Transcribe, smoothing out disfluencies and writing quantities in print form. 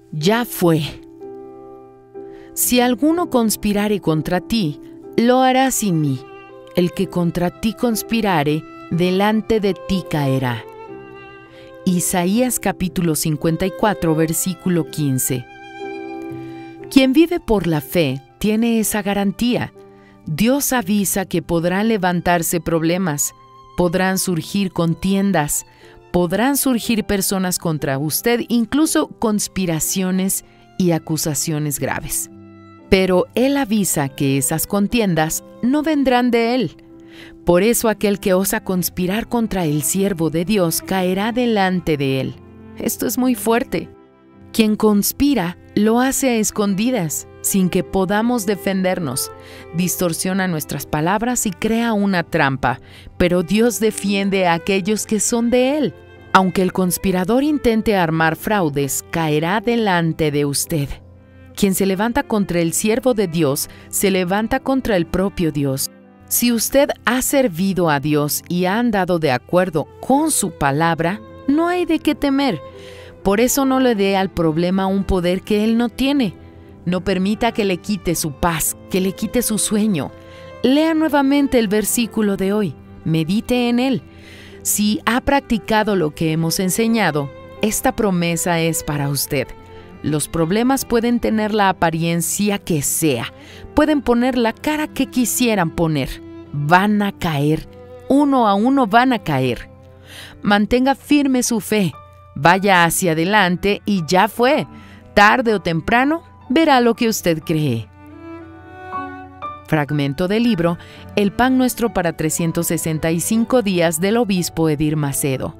Ya fue. Si alguno conspirare contra ti, lo hará sin mí. El que contra ti conspirare, delante de ti caerá. Isaías capítulo 54, versículo 15. Quien vive por la fe tiene esa garantía. Dios avisa que podrán levantarse problemas, podrán surgir contiendas, podrán surgir personas contra usted, incluso conspiraciones y acusaciones graves. Pero Él avisa que esas contiendas no vendrán de Él. Por eso aquel que osa conspirar contra el siervo de Dios caerá delante de Él. Esto es muy fuerte. Quien conspira lo hace a escondidas, sin que podamos defendernos. Distorsiona nuestras palabras y crea una trampa, pero Dios defiende a aquellos que son de Él. Aunque el conspirador intente armar fraudes, caerá delante de usted. Quien se levanta contra el siervo de Dios, se levanta contra el propio Dios. Si usted ha servido a Dios y ha andado de acuerdo con su palabra, no hay de qué temer. Por eso no le dé al problema un poder que Él no tiene. No permita que le quite su paz, que le quite su sueño. Lea nuevamente el versículo de hoy. Medite en él. Si ha practicado lo que hemos enseñado, esta promesa es para usted. Los problemas pueden tener la apariencia que sea, pueden poner la cara que quisieran poner. Van a caer, uno a uno van a caer. Mantenga firme su fe, vaya hacia adelante y ya fue. Tarde o temprano, verá lo que usted cree. Fragmento del libro El pan nuestro para 365 días del obispo Edir Macedo.